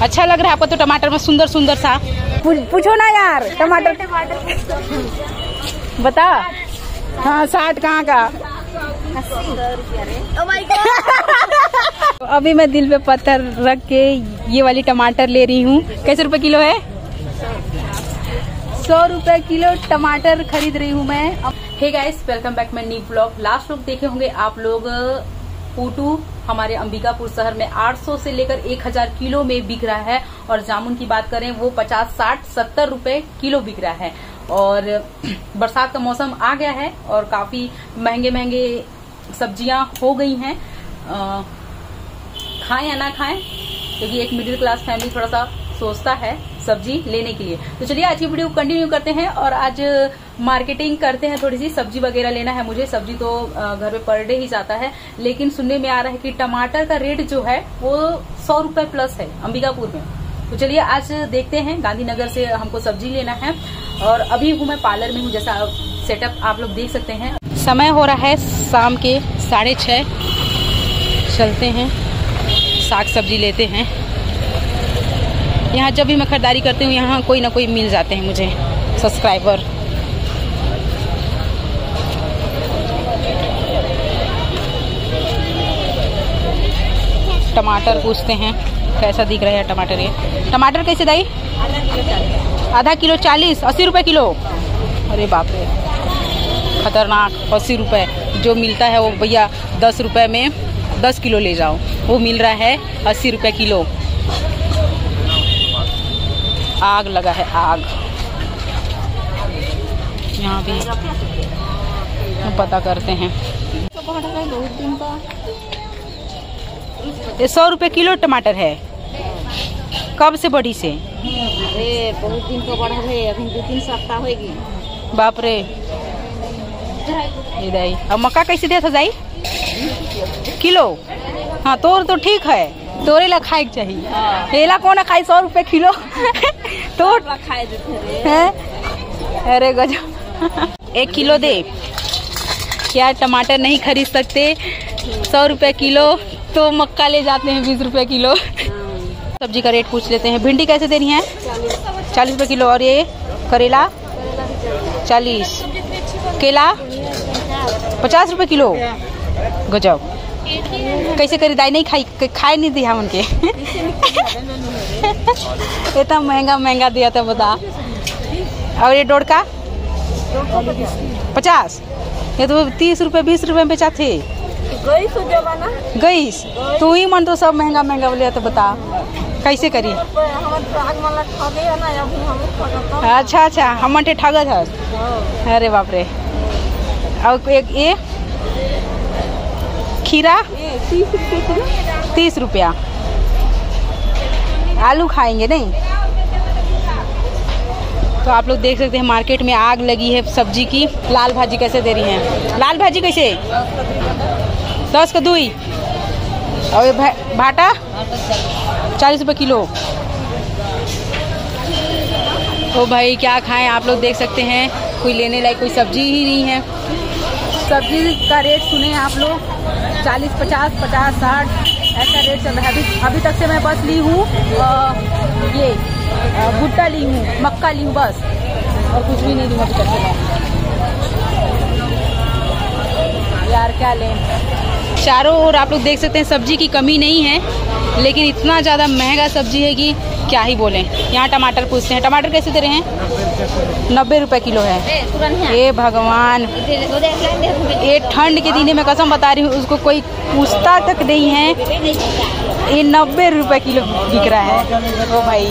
अच्छा लग रहा है आपको तो टमाटर में सुंदर सुंदर सा। पूछो ना यार टमाटर बता। हाँ 60 कहाँ का। अभी मैं दिल पे पत्थर रख के ये वाली टमाटर ले रही हूँ। कैसे रुपए किलो है? 100 रुपए किलो टमाटर खरीद रही हूँ मैं। Hey guys, welcome back my new vlog. Last लोग देखे होंगे आप लोग पूटू हमारे अंबिकापुर शहर में 800 से लेकर 1000 किलो में बिक रहा है। और जामुन की बात करें वो 50, 60, 70 रुपए किलो बिक रहा है। और बरसात का मौसम आ गया है और काफी महंगे महंगे सब्जियां हो गई हैं। खाएं या ना खाएं, क्योंकि एक मिडिल क्लास फैमिली थोड़ा सा सोचता है सब्जी लेने के लिए। तो चलिए आज की वीडियो कंटिन्यू करते हैं और आज मार्केटिंग करते हैं। थोड़ी सी सब्जी वगैरह लेना है मुझे। सब्जी तो घर पे पर डे ही जाता है, लेकिन सुनने में आ रहा है कि टमाटर का रेट जो है वो 100 रुपए प्लस है अंबिकापुर में। तो चलिए आज देखते हैं। गांधीनगर से हमको सब्जी लेना है और अभी हूँ मैं पार्लर में हूँ, जैसा सेटअप आप लोग देख सकते हैं। समय हो रहा है शाम के 6:30। चलते हैं साग सब्जी लेते हैं। यहाँ जब भी मैं खरीदारी करती हूँ यहाँ कोई ना कोई मिल जाते हैं मुझे सब्सक्राइबर। टमाटर पूछते हैं कैसा दिख रहा है टमाटर। ये टमाटर कैसे दाई? आधा किलो 40, 80 रुपए किलो। अरे बाप रे, खतरनाक। 80 रुपए जो मिलता है वो भैया 10 रुपए में 10 किलो ले जाओ, वो मिल रहा है 80 रुपए किलो। आग लगा है आग। यहाँ भी पता करते हैं। ये 100 रुपए किलो टमाटर है। कब से बढ़ी से? अरे बहुत दिन को बढ़ा है, अभी 2-3 सप्ताह होगी। बाप रे। दाई अब मक्का कैसे देता जाई किलो? हाँ तो ठीक है, तोरे ला खाए चाहिए। एला कौन खाई 100 रुपए किलो तो खाए देते हैं। अरे गजब। 1 किलो दे क्या? टमाटर नहीं खरीद सकते 100 रुपए किलो तो मक्का ले जाते हैं 20 रुपए किलो। सब्जी का रेट पूछ लेते हैं। भिंडी कैसे दे रही है? 40 रुपए किलो। और ये करेला 40, केला 50 रुपए किलो। गजब। कैसे खरीदाई? नहीं खाई नहीं दिया उनके। इतना महंगा महंगा दिया था बता। और ये डोड़का 50, ये तो 30 रुपए 20 रुपए में बेचा थे। गईस तू ही मन तो सब महंगा महंगा बोलिया तो बता कैसे करी? अच्छा हम ठगत है। अरे बाप रे। और एक ये खीरा 30 रुपया। आलू खाएंगे नहीं? तो आप लोग देख सकते हैं मार्केट में आग लगी है सब्जी की। लाल भाजी कैसे दे रही हैं? लाल भाजी कैसे? 10 का 2। और ये भाटा 40 रुपए किलो। ओ भाई क्या खाएं, आप लोग देख सकते हैं कोई लेने लायक कोई सब्जी ही नहीं है। सब्जी का रेट सुने आप लोग 40, 50, 50, 60 ऐसा रेट चल रहा है। अभी तक से मैं बस ली हूँ ये भुट्टा ली हूँ, मक्का ली हूँ बस, और कुछ भी नहीं ली अभी तक से मैं। यार क्या लें। चारों ओर आप लोग देख सकते हैं सब्जी की कमी नहीं है, लेकिन इतना ज़्यादा महंगा सब्जी है कि क्या ही बोलें। यहाँ टमाटर पूछते हैं। टमाटर कैसे दे रहे हैं? 90 रुपए किलो है। ये भगवान, ये ठंड के दिन में कसम बता रही हूँ उसको कोई पूछता तक नहीं है। ये 90 रुपए किलो बिक रहा है। ओ भाई।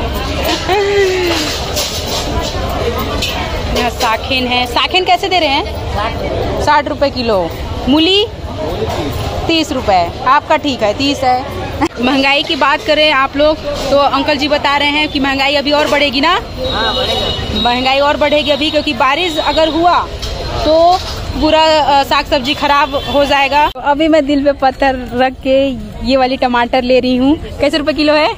यहाँ साखेन है। साखेन कैसे दे रहे हैं? 60 रुपए किलो। मूली 30 रुपए। आपका ठीक है 30 है। महंगाई की बात करें आप लोग तो अंकल जी बता रहे हैं कि महंगाई अभी और बढ़ेगी ना? महंगाई और बढ़ेगी अभी, क्योंकि बारिश अगर हुआ तो पूरा साग सब्जी खराब हो जाएगा। तो अभी मैं दिल पे पत्थर रख के ये वाली टमाटर ले रही हूँ। कैसे रुपए किलो है?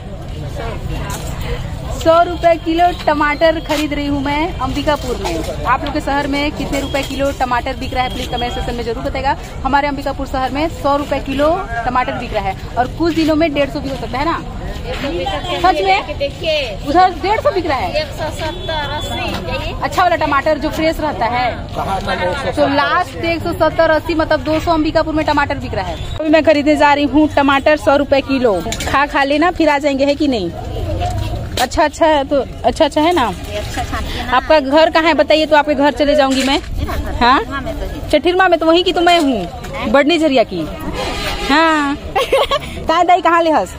100 रुपए किलो टमाटर खरीद रही हूँ मैं अंबिकापुर में। आप लोग के शहर में कितने रुपए किलो टमाटर बिक रहा है प्लीज कमेंट सेक्शन में जरूर बताएगा। हमारे अंबिकापुर शहर में 100 रुपए किलो टमाटर बिक रहा है और कुछ दिनों में 150 भी हो सकता है ना। सच में देखिए उधर 150 बिक रहा है। 170 80 अच्छा वाला टमाटर जो फ्रेश रहता है तो लास्ट 170 80 मतलब 200 अंबिकापुर में टमाटर बिक रहा है। अभी मैं खरीदने जा रही हूँ टमाटर 100 रुपए किलो। खा लेना फिर आ जाएंगे, है कि नहीं? अच्छा है तो अच्छा है ना। आपका घर कहाँ है बताइए तो आपके घर चले जाऊंगी मैं। हाँ चठिरमा में तो वही की तो मैं हूँ, बढ़नी झरिया की। हाँ कहाँ दाई कहाँ ले हस?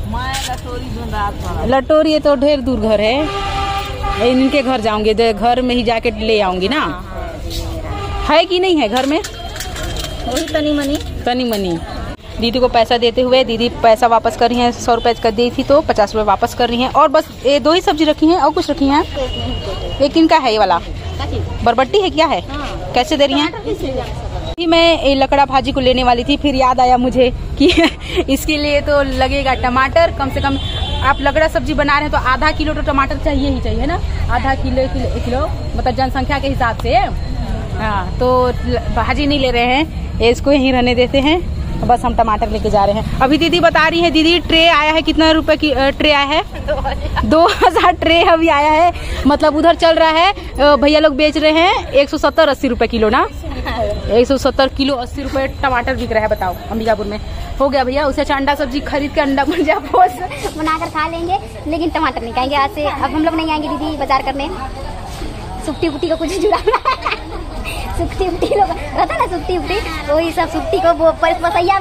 लटोरी तो ढेर दूर घर है, इनके घर जाऊंगी, घर में ही जाके ले आऊंगी ना। है कि नहीं है घर में? वही तनी मनी। दीदी को पैसा देते हुए दीदी पैसा वापस कर रही हैं। 100 रुपए कर दी थी तो 50 रुपए वापस कर रही हैं। और बस ये 2 ही सब्जी रखी हैं और कुछ रखी हैं? एक किनका है ये वाला? बरबट्टी है क्या है? कैसे दे रही हैं? मैं लकड़ा भाजी को लेने वाली थी, फिर याद आया मुझे कि इसके लिए तो लगेगा टमाटर कम से कम। आप लगड़ा सब्जी बना रहे हैं तो आधा किलो तो टमाटर चाहिए ही चाहिए ना। आधा किलो मतलब जनसंख्या के हिसाब से। हाँ तो भाजी नहीं ले रहे हैं, इसको यहीं रहने देते हैं। बस हम टमाटर लेके जा रहे हैं। अभी दीदी बता रही है, दीदी ट्रे आया है, कितना रुपए की ट्रे आया है? 2000 ट्रे अभी आया है। मतलब उधर चल रहा है, भैया लोग बेच रहे हैं 170 80 रुपए किलो ना। 170 किलो 80 रुपए टमाटर बिक रहा है। बताओ अंबिकापुर में। हो गया भैया, उसे अच्छा अंडा सब्जी खरीद के अंडा भुजिया बनाकर खा लेंगे, लेकिन टमाटर नहीं खाएंगे आज से। अब हम लोग नहीं आएंगे दीदी बाजार करने। सुट्टी उट्टी को कुछ जुड़ाना सुट्टी उट्टी लोग रहता ना, सुट्टी उट्टी वही सब सुट्टी को वो पसैया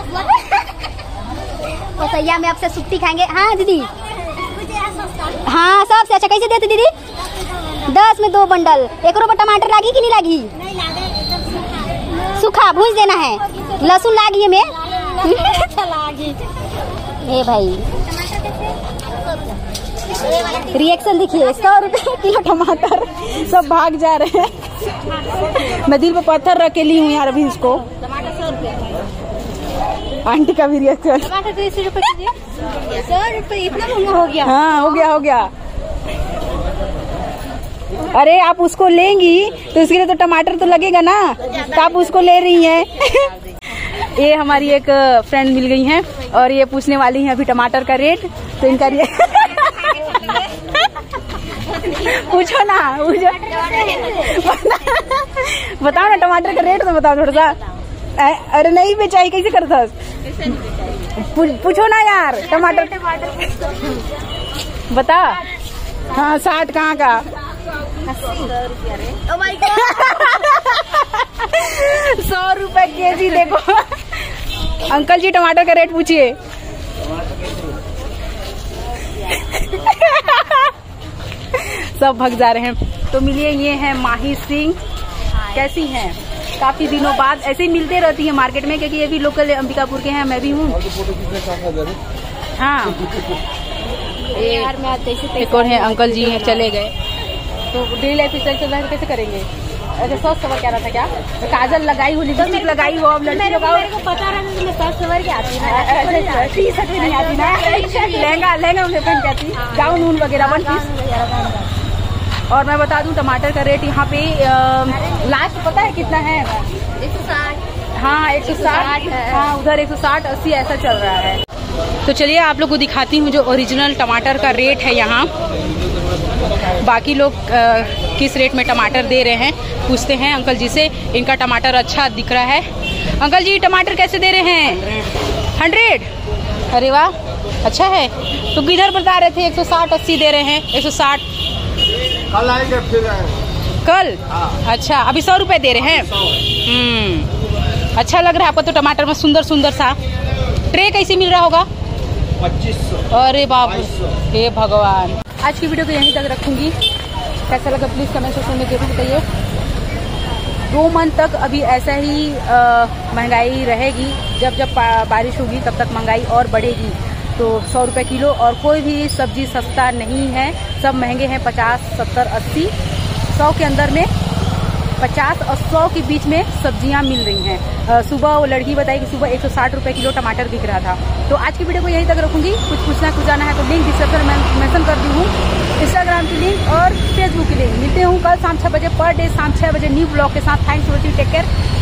में अब से सुट्टी खाएंगे। हाँ दीदी, हाँ सबसे अच्छा कैसे देते दीदी? 10 में 2 बंडल। 1 रुपये टमाटर लागी कि नहीं लागी? सूखा भूज देना है। लहसुन लागी में ए भाई रिएक्शन देखिए। 100 रुपए किलो टमाटर, सब भाग जा रहे हैं। मैं दिल पे पत्थर रख के ली हूँ यार अभी इसको। आंटी का भी रिएक्शन। टमाटर 30 रुपए कीजिए। 100 रुपए इतना महंगा हो गया? हाँ हो गया। अरे आप उसको लेंगी तो उसके लिए तो टमाटर तो लगेगा ना, तो आप उसको ले रही हैं। ये हमारी एक फ्रेंड मिल गई हैं और ये पूछने वाली हैं अभी टमाटर का रेट। तो इनका पूछो ना, बताओ ना टमाटर का रेट तो बताओ थोड़ा सा। अरे नहीं बेचाई कैसे करता? पूछो ना यार टमाटर बता। हाँ 60 कहाँ का? 100 रुपए केजी। देखो अंकल जी टमाटर का रेट पूछिए। सब भग जा रहे हैं। तो मिलिए, ये हैं माही सिंह। कैसी हैं? काफी दिनों बाद ऐसे ही मिलते रहती है मार्केट में, क्योंकि ये भी लोकल अंबिकापुर के हैं, मैं भी हूँ। हाँ एक और है अंकल जी हैं, चले गए। तो डेली लाइफ स्टाइल चल रहा है, कैसे करेंगे? अच्छा 100 सवर क्या रहा था क्या? काजल लगाई हो, लिपस्टिक लगाई हो, अब लड़की लगाओ। मेरे को पता रहा कि मैं 100 सवर की आती है। टी-शर्ट भी नहीं आती ना, लहंगा मुझे पहन के आती, गाउन ऊन वगैरह 1 पीस। और मैं बता दूं टमाटर का रेट यहाँ पे लास्ट पता है कितना है? 160। हाँ 160 है। हाँ उधर 160 80 ऐसा चल रहा है। तो चलिए आप लोग को दिखाती हूँ जो ओरिजिनल टमाटर का रेट है यहाँ। बाकी लोग किस रेट में टमाटर दे रहे हैं पूछते हैं अंकल जी से। इनका टमाटर अच्छा दिख रहा है। अंकल जी टमाटर कैसे दे रहे हैं? 100। अरे वाह अच्छा है। तो किधर बता रहे थे 160 80 दे रहे हैं? 160 कल आएंगे फिर कल। अच्छा अभी 100 रुपए दे रहे हैं। अच्छा लग रहा है आपको तो टमाटर में सुंदर सुंदर सा। ट्रे कैसे मिल रहा होगा? 2500। अरे बाबू हे भगवान। आज की वीडियो को यहीं तक रखूंगी। कैसा लगा प्लीज कमेंट सेक्शन में जरूर बताइए। 2 मंथ तक अभी ऐसा ही महंगाई रहेगी। जब जब बारिश होगी तब तक महंगाई और बढ़ेगी। तो 100 रुपए किलो और कोई भी सब्जी सस्ता नहीं है, सब महंगे हैं। 50 70 80 100 के अंदर में 50 और 100 के बीच में सब्जियां मिल रही हैं। सुबह वो लड़की बताई कि सुबह 160 रुपए किलो टमाटर बिक रहा था। तो आज की वीडियो को यहीं तक रखूंगी। कुछ पूछना कुछ जाना है तो लिंक डिस्क्रिप्शन में मेंशन कर दी हूँ, इंस्टाग्राम की लिंक और फेसबुक की लिंक। मिलते हूँ कल शाम 6 बजे पर डे शाम 6 बजे न्यू ब्लॉग के साथ। Thanks for watching, take care.